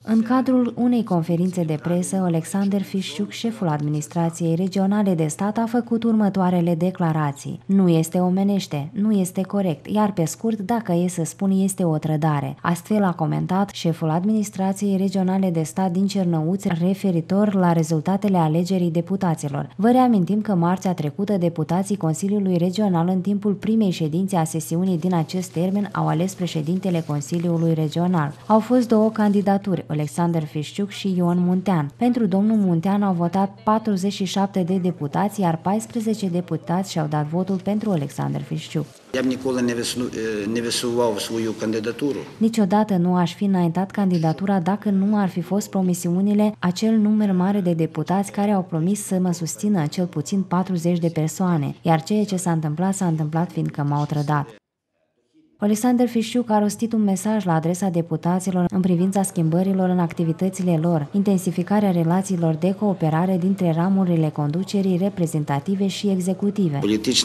În cadrul unei conferințe de presă, Alexander Fișciuc, șeful administrației regionale de stat, a făcut următoarele declarații. Nu este omenește, nu este corect, iar pe scurt, dacă e să spun, este o trădare. Astfel a comentat șeful administrației regionale de stat din Cernăuți referitor la rezultatele alegerii deputaților. Vă reamintim că marțea trecută deputații Consiliului Regional în timpul primei ședințe a sesiunii din acest termen au ales președintele Consiliului Regional. Au fost două candidaturi, Alexander Fișciuc și Ion Muntean. Pentru domnul Muntean au votat 47 de deputați, iar 14 deputați și-au dat votul pentru Alexander Fișciuc. Niciodată nu aș fi înaintat candidatura dacă nu ar fi fost promisiunile acel număr mare de deputați care au promis să mă susțină cel puțin 40 de persoane, iar ceea ce s-a întâmplat fiindcă m-au trădat. Alexander Fișciuc a rostit un mesaj la adresa deputaților în privința schimbărilor în activitățile lor, intensificarea relațiilor de cooperare dintre ramurile conducerii reprezentative și executive.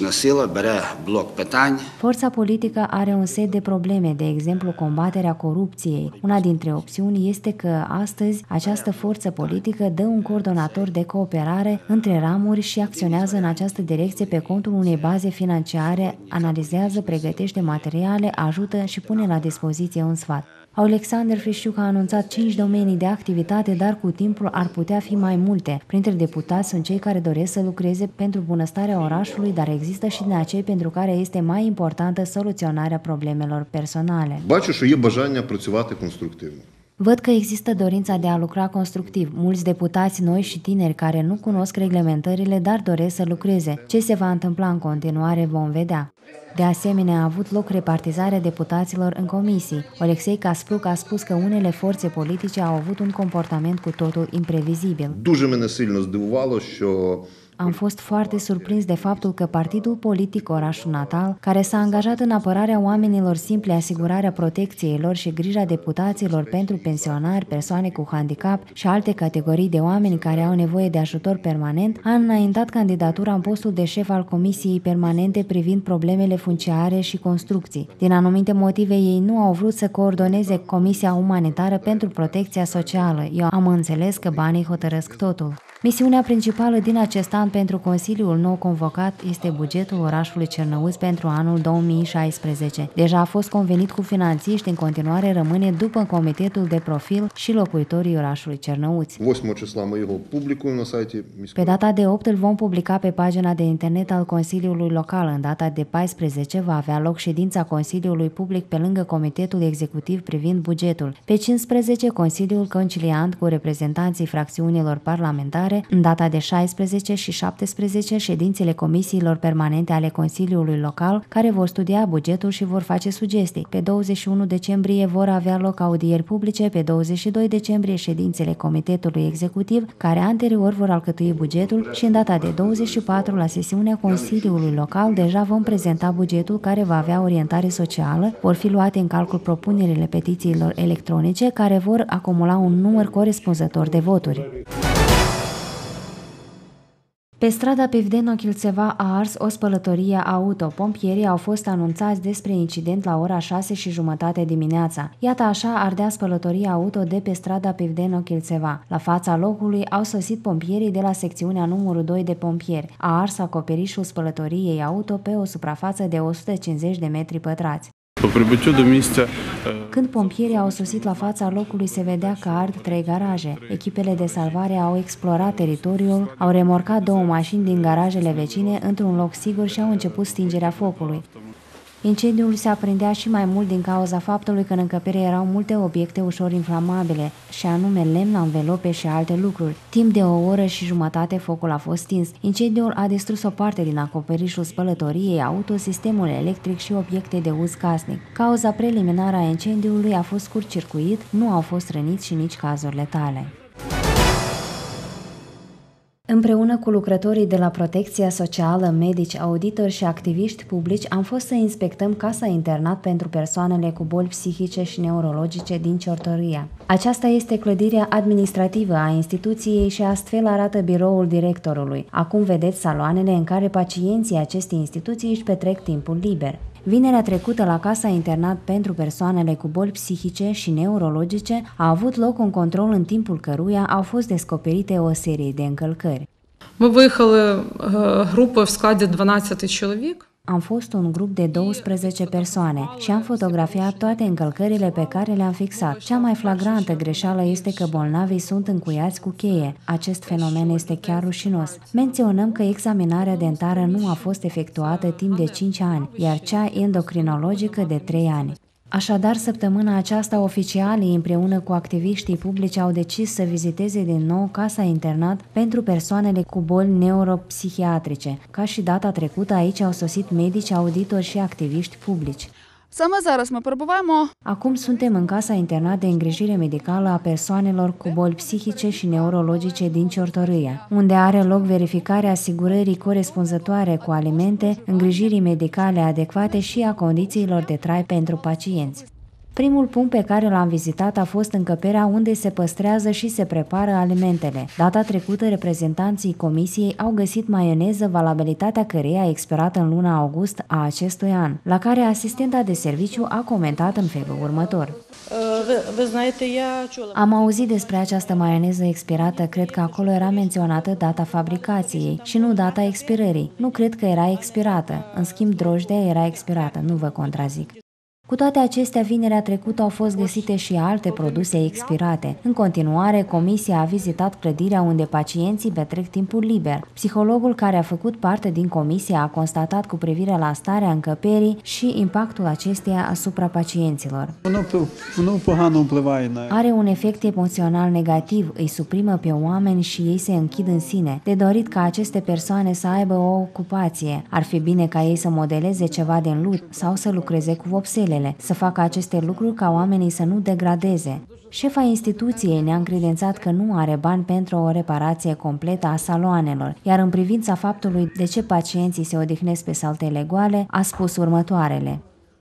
Forța politică are un set de probleme, de exemplu combaterea corupției. Una dintre opțiuni este că astăzi această forță politică dă un coordonator de cooperare între ramuri și acționează în această direcție pe contul unei baze financiare, analizează, pregătește materiale, ajută și pune la dispoziție un sfat. Alexander Fișciuc a anunțat 5 domenii de activitate, dar cu timpul ar putea fi mai multe. Printre deputați sunt cei care doresc să lucreze pentru bunăstarea orașului, dar există și din acei pentru care este mai importantă soluționarea problemelor personale. Бачу, що є бажання працювати конструктивно. Văd că există dorința de a lucra constructiv. Mulți deputați noi și tineri care nu cunosc reglementările, dar doresc să lucreze. Ce se va întâmpla în continuare vom vedea. De asemenea, a avut loc repartizarea deputaților în comisii. Oleksei Kaspruc a spus că unele forțe politice au avut un comportament cu totul imprevizibil. Дуже мене сильно здивувало, що Am fost foarte surprins de faptul că partidul politic Orașul Natal, care s-a angajat în apărarea oamenilor simple, asigurarea protecției lor și grija deputaților pentru pensionari, persoane cu handicap și alte categorii de oameni care au nevoie de ajutor permanent, a înaintat candidatura în postul de șef al Comisiei Permanente privind problemele funciare și construcții. Din anumite motive, ei nu au vrut să coordoneze Comisia Umanitară pentru Protecția Socială. Eu am înțeles că banii hotărăsc totul. Misiunea principală din acest an pentru Consiliul nou convocat este bugetul orașului Cernăuți pentru anul 2016. Deja a fost convenit cu finanțiști, în continuare rămâne după Comitetul de Profil și locuitorii orașului Cernăuți. 8 числа ми його публікуємо на сайті міської. Pe data de 8 îl vom publica pe pagina de internet al Consiliului Local. În data de 14 va avea loc ședința Consiliului Public pe lângă Comitetul Executiv privind bugetul. Pe 15 Consiliul Conciliant cu reprezentanții fracțiunilor parlamentare. În data de 16 și 17 ședințele comisiilor permanente ale Consiliului Local care vor studia bugetul și vor face sugestii. Pe 21 decembrie vor avea loc audieri publice, pe 22 decembrie ședințele Comitetului Executiv care anterior vor alcătui bugetul și în data de 24 la sesiunea Consiliului Local deja vom prezenta bugetul care va avea orientare socială, vor fi luate în calcul propunerile petițiilor electronice care vor acumula un număr corespunzător de voturi. Pe strada Pivdeno-Chilțeva a ars o spălătorie auto. Pompierii au fost anunțați despre incident la ora 6:30 dimineața. Iată așa ardea spălătoria auto de pe strada Pivdeno-Chilțeva. La fața locului au sosit pompierii de la secțiunea numărul 2 de pompieri. A ars acoperișul spălătoriei auto pe o suprafață de 150 de metri pătrați. Când pompierii au sosit la fața locului, se vedea că ard 3 garaje. Echipele de salvare au explorat teritoriul, au remorcat 2 mașini din garajele vecine într-un loc sigur și au început stingerea focului. Incendiul se aprindea și mai mult din cauza faptului că în încăpere erau multe obiecte ușor inflamabile, și anume lemn, anvelope și alte lucruri. Timp de 1 oră și jumătate focul a fost stins. Incendiul a distrus o parte din acoperișul spălătoriei auto, sistemul electric și obiecte de uz casnic. Cauza preliminară a incendiului a fost scurt-circuit, nu au fost răniți și nici cazuri letale. Împreună cu lucrătorii de la Protecția Socială, medici, auditori și activiști publici, am fost să inspectăm casa internat pentru persoanele cu boli psihice și neurologice din Ciortăria. Aceasta este clădirea administrativă a instituției și astfel arată biroul directorului. Acum vedeți saloanele în care pacienții acestei instituții își petrec timpul liber. Vinerea trecută, la Casa Internat pentru persoanele cu boli psihice și neurologice, a avut loc un control în timpul căruia au fost descoperite o serie de încălcări. Ми виїхали групою в складі 12 чоловік. Am fost un grup de 12 persoane și am fotografiat toate încălcările pe care le-am fixat. Cea mai flagrantă greșeală este că bolnavii sunt încuiați cu cheie. Acest fenomen este chiar rușinos. Menționăm că examinarea dentară nu a fost efectuată timp de 5 ani, iar cea endocrinologică de 3 ani. Așadar, săptămâna aceasta, oficialii împreună cu activiștii publici au decis să viziteze din nou Casa Internat pentru persoanele cu boli neuropsihiatrice. Ca și data trecută, aici au sosit medici, auditori și activiști publici. Саме зараз ми перебуваємо. Acum suntem în Casa Internat de îngrijire medicală a persoanelor cu boli psihice și neurologice din Ciortărâia, unde are loc verificarea asigurării corespunzătoare cu alimente, îngrijirii medicale adecvate și a condițiilor de trai pentru pacienți. Primul punct pe care l-am vizitat a fost încăperea unde se păstrează și se prepară alimentele. Data trecută, reprezentanții comisiei au găsit maioneză, valabilitatea căreia a expirat în luna august a acestui an, la care asistenta de serviciu a comentat în felul următor. Am auzit despre această maioneză expirată, cred că acolo era menționată data fabricației și nu data expirării. Nu cred că era expirată, în schimb drojdea era expirată, nu vă contrazic. Cu toate acestea, vinerea trecută au fost găsite și alte produse expirate. În continuare, comisia a vizitat clădirea unde pacienții petrec timpul liber. Psihologul care a făcut parte din comisie a constatat cu privire la starea încăperii și impactul acesteia asupra pacienților. Are un efect emoțional negativ, îi suprimă pe oameni și ei se închid în sine. De dorit ca aceste persoane să aibă o ocupație. Ar fi bine ca ei să modeleze ceva din lut sau să lucreze cu vopsele, să facă aceste lucruri ca oamenii să nu degradeze. Șefa instituției ne-a încredințat că nu are bani pentru o reparație completă a saloanelor, iar în privința faptului de ce pacienții se odihnesc pe saltele goale, a spus următoarele.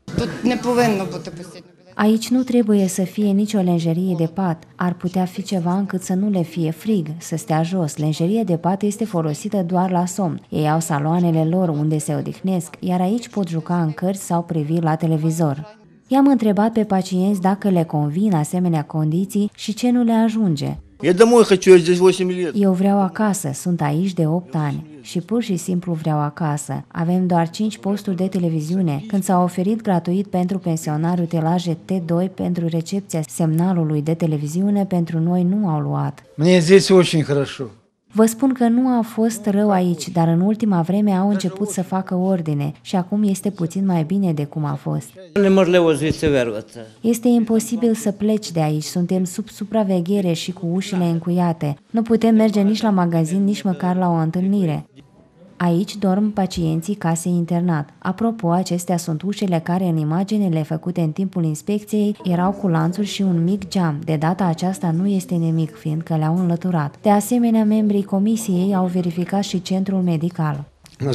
Aici nu trebuie să fie nicio lenjerie de pat. Ar putea fi ceva încât să nu le fie frig, să stea jos. Lenjeria de pat este folosită doar la somn. Ei au saloanele lor unde se odihnesc, iar aici pot juca în cărți sau privi la televizor. I-am întrebat pe pacienți dacă le convin asemenea condiții și ce nu le ajunge. Eu vreau acasă, sunt aici de 8 ani și pur și simplu vreau acasă. Avem doar 5 posturi de televiziune. Când s-a oferit gratuit pentru pensionari utelaje T2 pentru recepția semnalului de televiziune, pentru noi nu au luat. Мне здесь очень хорошо. Vă spun că nu a fost rău aici, dar în ultima vreme au început să facă ordine și acum este puțin mai bine de cum a fost. Este imposibil să pleci de aici, suntem sub supraveghere și cu ușile încuiate. Nu putem merge nici la magazin, nici măcar la o întâlnire. Aici dorm pacienții casei internat. Apropo, acestea sunt ușile care în imaginele făcute în timpul inspecției erau cu lanțuri și un mic geam. De data aceasta nu este nimic, fiindcă le-au înlăturat. De asemenea, membrii comisiei au verificat și centrul medical.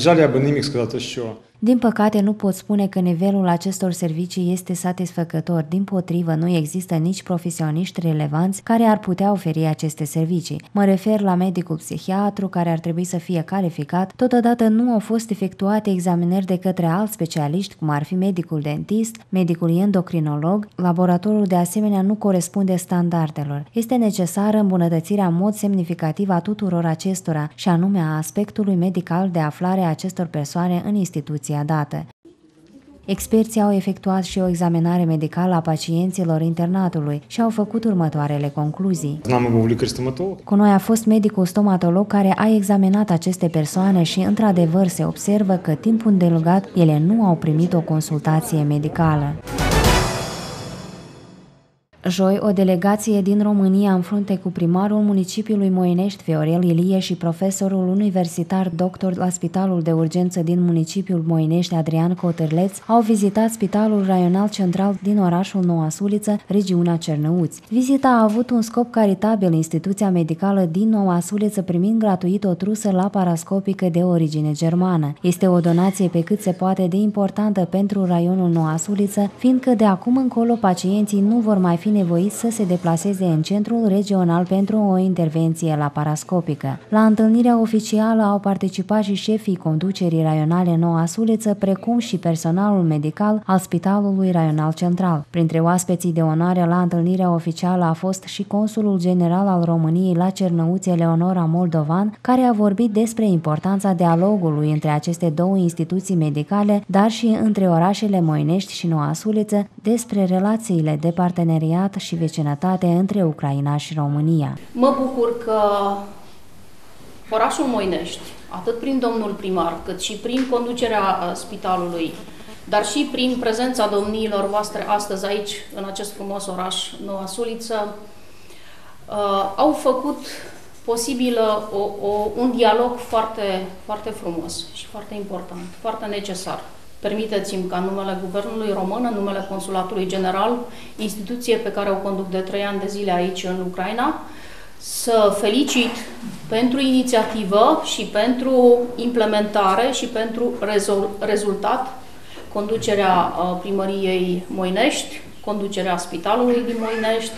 Din păcate, nu pot spune că nivelul acestor servicii este satisfăcător. Dimpotrivă, nu există nici profesioniști relevanți care ar putea oferi aceste servicii. Mă refer la medicul psihiatru, care ar trebui să fie calificat. Totodată nu au fost efectuate examinări de către alți specialiști, cum ar fi medicul dentist, medicul endocrinolog. Laboratorul de asemenea nu corespunde standardelor. Este necesară îmbunătățirea în mod semnificativ a tuturor acestora, și anume a aspectului medical de aflare a acestor persoane în instituția dată. Experții au efectuat și o examinare medicală a pacienților internatului și au făcut următoarele concluzii. Cu noi a fost medicul stomatolog care a examinat aceste persoane și, într-adevăr, se observă că timp îndelungat ele nu au primit o consultație medicală. Joi, o delegație din România în frunte cu primarul municipiului Moinești, Viorel Ilie, și profesorul universitar doctor la Spitalul de Urgență din municipiul Moinești, Adrian Cotârleț, au vizitat Spitalul Raional Central din orașul Noua Suliță, regiunea Cernăuți. Vizita a avut un scop caritabil, instituția medicală din Noua Suliță primind gratuit o trusă laparoscopică de origine germană. Este o donație pe cât se poate de importantă pentru raionul Noua Suliță, fiindcă de acum încolo pacienții nu vor mai fi fi nevoiți să se deplaseze în centrul regional pentru o intervenție laparoscopică. La întâlnirea oficială au participat și șefii conducerii raionale Noua Suliță, precum și personalul medical al Spitalului Raional Central. Printre oaspeții de onoare la întâlnirea oficială a fost și consulul general al României la Cernăuți, Eleonora Moldovan, care a vorbit despre importanța dialogului între aceste două instituții medicale, dar și între orașele Moinești și Noua Suliță, despre relațiile de parteneriat și vecinătate între Ucraina și România. Mă bucur că orașul Moinești, atât prin domnul primar, cât și prin conducerea spitalului, dar și prin prezența domniilor voastre astăzi aici, în acest frumos oraș, Noua Suliță, au făcut posibil un dialog foarte, foarte frumos și foarte important, foarte necesar. Permiteți-mi ca în numele Guvernului Român, în numele Consulatului General, instituție pe care o conduc de 3 ani de zile aici în Ucraina, să felicit pentru inițiativă și pentru implementare și pentru rezultat conducerea primăriei Moinești, conducerea Spitalului din Moinești.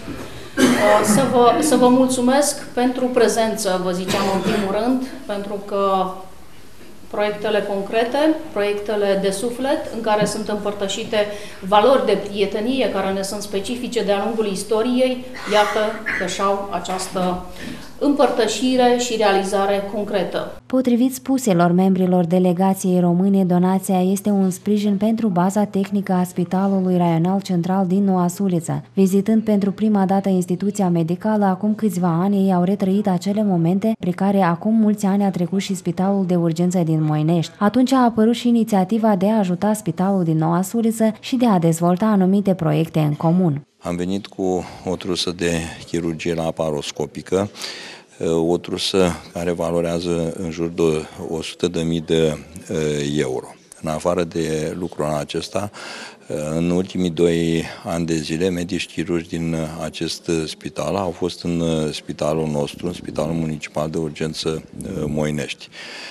Să vă mulțumesc pentru prezență, vă ziceam în primul rând, pentru că proiectele concrete, proiectele de suflet, în care sunt împărtășite valori de prietenie care ne sunt specifice de-a lungul istoriei, iată că și-au această împărtășire și realizare concretă. Potrivit spuselor membrilor delegației române, donația este un sprijin pentru baza tehnică a Spitalului Raional Central din Noua Suliță. Vizitând pentru prima dată instituția medicală, acum câțiva ani, ei au retrăit acele momente pe care acum mulți ani a trecut și Spitalul de Urgență din Moinești. Atunci a apărut și inițiativa de a ajuta Spitalul din Noua Suliță și de a dezvolta anumite proiecte în comun. Am venit cu o trusă de chirurgie laparoscopică, o trusă care valorează în jur de 100.000 de euro. În afară de lucrul acesta, în ultimii 2 ani de zile, medici chirurgi din acest spital au fost în spitalul nostru, în Spitalul Municipal de Urgență Moinești.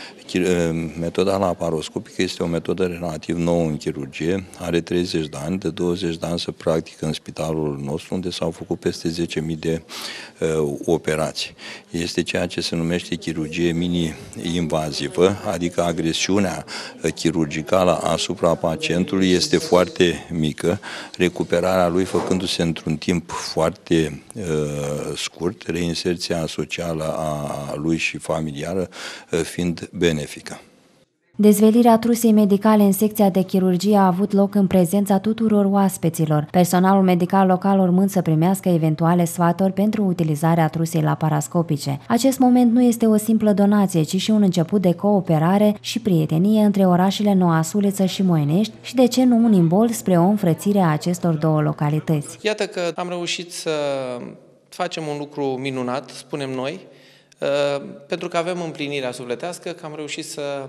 Metoda laparoscopică este o metodă relativ nouă în chirurgie, are 30 de ani, de 20 de ani se practică în spitalul nostru, unde s-au făcut peste 10.000 de operații. Este ceea ce se numește chirurgie mini-invazivă, adică agresiunea chirurgicală asupra pacientului este foarte mică, recuperarea lui făcându-se într-un timp foarte scurt, reinserția socială a lui și familiară fiind benefică. Dezvelirea trusei medicale în secția de chirurgie a avut loc în prezența tuturor oaspeților. Personalul medical local urmând să primească eventuale sfaturi pentru utilizarea trusei laparoscopice. Acest moment nu este o simplă donație, ci și un început de cooperare și prietenie între orașele Noua Suliță și Moinești și, de ce nu, un imbol spre o înfrățire a acestor două localități. Iată că am reușit să facem un lucru minunat, spunem noi, pentru că avem împlinirea sufletească, că am reușit să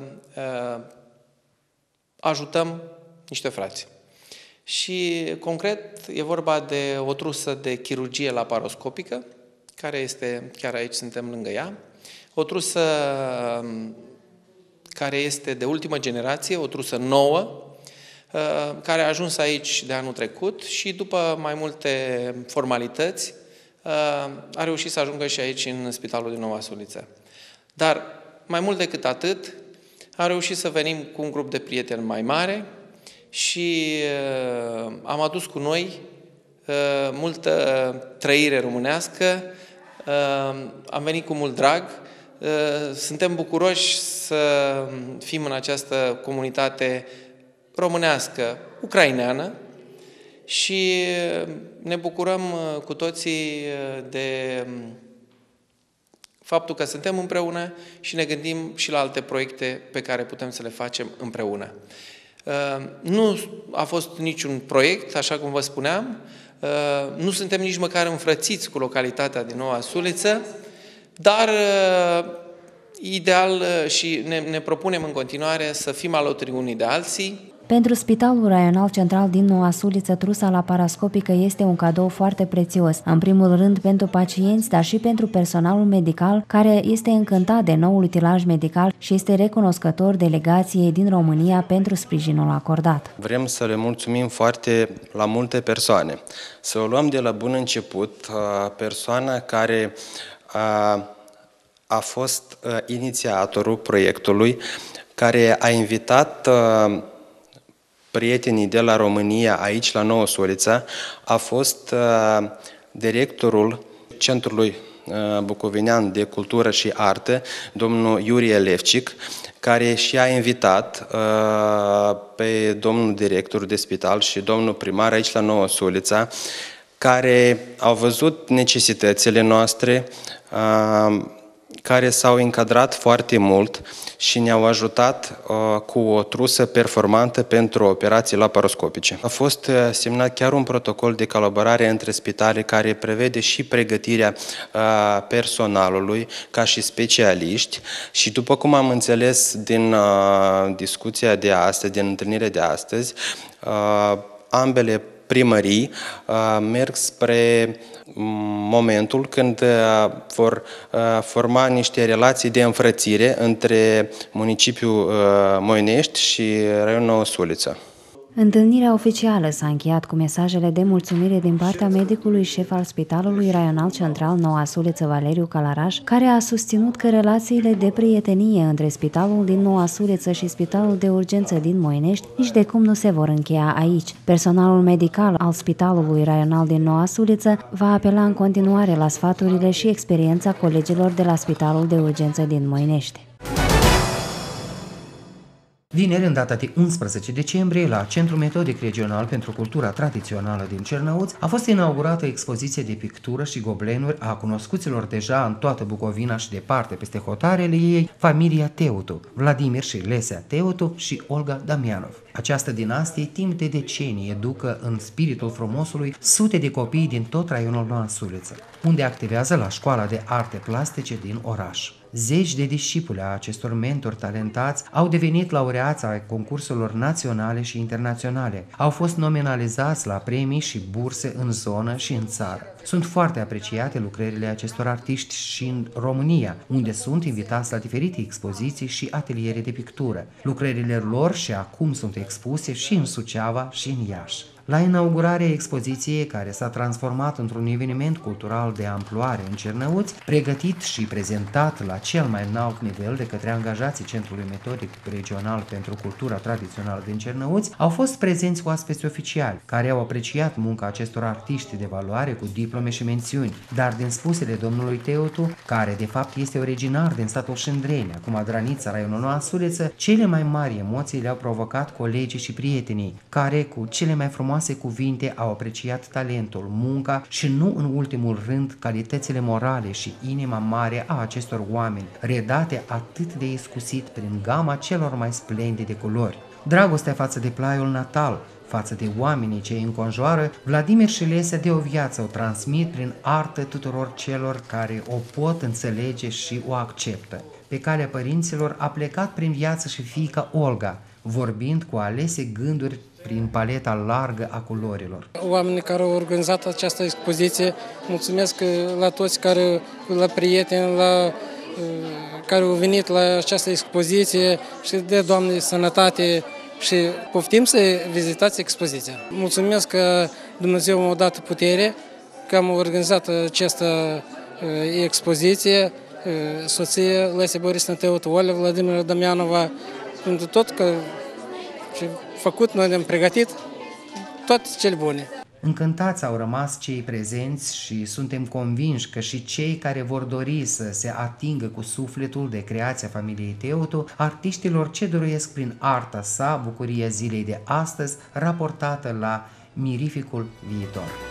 ajutăm niște frați. Și, concret, e vorba de o trusă de chirurgie laparoscopică, care este, chiar aici suntem lângă ea, o trusă care este de ultimă generație, o trusă nouă, care a ajuns aici de anul trecut și, după mai multe formalități, a reușit să ajungă și aici, în Spitalul din Noua Suliță. Dar, mai mult decât atât, am reușit să venim cu un grup de prieteni mai mare și am adus cu noi multă trăire românească, am venit cu mult drag, suntem bucuroși să fim în această comunitate românească, ucraineană, și ne bucurăm cu toții de faptul că suntem împreună și ne gândim și la alte proiecte pe care putem să le facem împreună. Nu a fost niciun proiect, așa cum vă spuneam, nu suntem nici măcar înfrățiți cu localitatea din Noua Suliță, dar ideal și ne propunem în continuare să fim alături unii de alții. Pentru Spitalul Raional Central din Noua Suliță, trusa laparoscopică este un cadou foarte prețios, în primul rând pentru pacienți, dar și pentru personalul medical, care este încântat de noul utilaj medical și este recunoscător delegației din România pentru sprijinul acordat. Vrem să le mulțumim foarte la multe persoane. Să o luăm de la bun început, persoana care a fost inițiatorul proiectului, care a invitat prietenii de la România aici la Noua Suliță, a fost directorul Centrului Bucovinean de Cultură și Artă, domnul Iurie Levcic, care și-a invitat pe domnul director de spital și domnul primar aici la Noua Suliță, care au văzut necesitățile noastre, care s-au încadrat foarte mult și ne-au ajutat cu o trusă performantă pentru operații laparoscopice. A fost semnat chiar un protocol de colaborare între spitale care prevede și pregătirea personalului ca și specialiști și după cum am înțeles din discuția de astăzi, din întâlnirea de astăzi, ambele primării merg spre momentul când vor forma niște relații de înfrățire între municipiul Moinești și raionul Noua Suliță. Întâlnirea oficială s-a încheiat cu mesajele de mulțumire din partea medicului șef al Spitalului Raional Central Noua Suliță, Valeriu Calaraș, care a susținut că relațiile de prietenie între Spitalul din Noua Suliță și Spitalul de Urgență din Moinești nici de cum nu se vor încheia aici. Personalul medical al Spitalului Raional din Noua Suliță va apela în continuare la sfaturile și experiența colegilor de la Spitalul de Urgență din Moinești. Vineri, în data de 11 decembrie, la Centrul Metodic Regional pentru Cultura Tradițională din Cernăuți, a fost inaugurată expoziție de pictură și goblenuri a cunoscuților deja în toată Bucovina și departe peste hotarele ei, familia Teutu, Vladimir și Lesea Teutu și Olga Damianov. Această dinastie, timp de decenii, educă în spiritul frumosului sute de copii din tot raionul Noua Suliță, unde activează la Școala de Arte Plastice din oraș. Zeci de discipuli a acestor mentori talentați au devenit laureați ai concursurilor naționale și internaționale, au fost nominalizați la premii și burse în zonă și în țară. Sunt foarte apreciate lucrările acestor artiști și în România, unde sunt invitați la diferite expoziții și ateliere de pictură. Lucrările lor și acum sunt expuse și în Suceava și în Iași. La inaugurarea expoziției, care s-a transformat într-un eveniment cultural de amploare în Cernăuți, pregătit și prezentat la cel mai înalt nivel de către angajații Centrului Metodic Regional pentru Cultura Tradițională din Cernăuți, au fost prezenți oaspeți oficiali, care au apreciat munca acestor artiști de valoare cu diplome și mențiuni. Dar din spusele domnului Teutu, care de fapt este originar din satul Șândreni, acum Dranița, raionul Noua Suliță, cele mai mari emoții le-au provocat colegii și prietenii, care cu cele mai frumoase cuvinte au apreciat talentul, munca și nu în ultimul rând calitățile morale și inima mare a acestor oameni, redate atât de iscusit prin gama celor mai splendide culori. Dragostea față de plaiul natal, față de oamenii ce îi înconjoară, Vladimir și Lesea de o viață o transmit prin artă tuturor celor care o pot înțelege și o acceptă. Pe calea părinților a plecat prin viață și fiica Olga, vorbind cu alese gânduri prin paleta largă a culorilor. Oamenii care au organizat această expoziție, mulțumesc la toți la prieteni, care au venit la această expoziție și de Doamne sănătate și poftim să vizitați expoziția. Mulțumesc că Dumnezeu m-a dat putere, că am organizat această expoziție, soție Lesea Borisovna Teutu, Olga Vladimir Damianova, pentru tot că și făcut, noi ne-am pregătit toate cele bune. Încântați au rămas cei prezenți și suntem convinși că și cei care vor dori să se atingă cu sufletul de creația familiei Teutu, artiștilor ce dăruiesc prin arta sa bucuria zilei de astăzi, raportată la mirificul viitor.